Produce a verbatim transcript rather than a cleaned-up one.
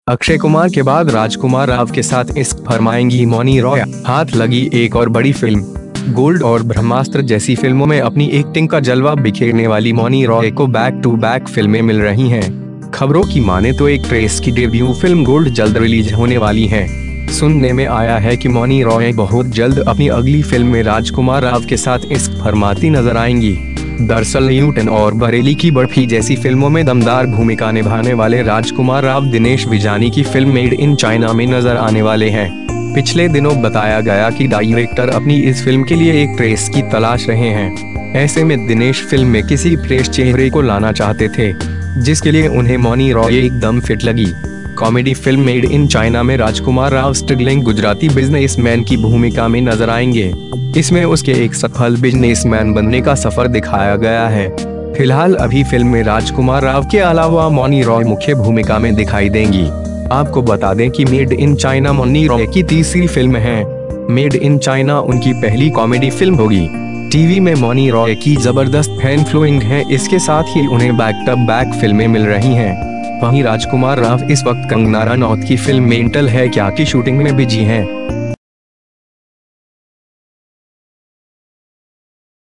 अक्षय कुमार के बाद राजकुमार राव के साथ इश्क फरमाएंगी मौनी रॉय। हाथ लगी एक और बड़ी फिल्म। गोल्ड और ब्रह्मास्त्र जैसी फिल्मों में अपनी एक्टिंग का जलवा बिखेरने वाली मौनी रॉय को बैक टू बैक फिल्में मिल रही हैं। खबरों की माने तो एक ट्रेस की डेब्यू फिल्म गोल्ड जल्द रिलीज होने वाली है। सुनने में आया है कि मौनी रॉय बहुत जल्द अपनी अगली फिल्म में राजकुमार राव के साथ इश्क फरमाती नजर आएंगी। दरअसल न्यूटन और बरेली की बर्फी जैसी फिल्मों में दमदार भूमिका निभाने वाले राजकुमार राव दिनेश विजानी की फिल्म मेड इन चाइना में नजर आने वाले हैं। पिछले दिनों बताया गया कि डायरेक्टर अपनी इस फिल्म के लिए एक ट्रेस की तलाश रहे हैं। ऐसे में दिनेश फिल्म में किसी फ्रेश चेहरे को लाना चाहते थे, जिसके लिए उन्हें मौनी रॉय एकदम फिट लगी। Comedy film made in China में राजकुमार राव स्ट्रगलिंग गुजराती बिजनेसमैन की भूमिका में नजर आएंगे। इसमें उसके एक सफल बिजनेसमैन बनने का सफर दिखाया गया है। फिलहाल अभी फिल्म में राजकुमार राव के अलावा मौनी रॉय मुख्य भूमिका में दिखाई देंगी। आपको बता दें कि made in China Mouni Roy की तीसरी फिल्म है। मेड इन चाइना उनकी पहली कॉमेडी फिल्म होगी। टीवी में मौनी रॉय की जबरदस्त फैन फॉलोइंग है। इसके साथ ही उन्हें बैक टू बैक फिल्में मिल रही हैं। वहीं राजकुमार राव इस वक्त कंगना रनौत की फिल्म मेंटल है क्या की शूटिंग में बिजी हैं।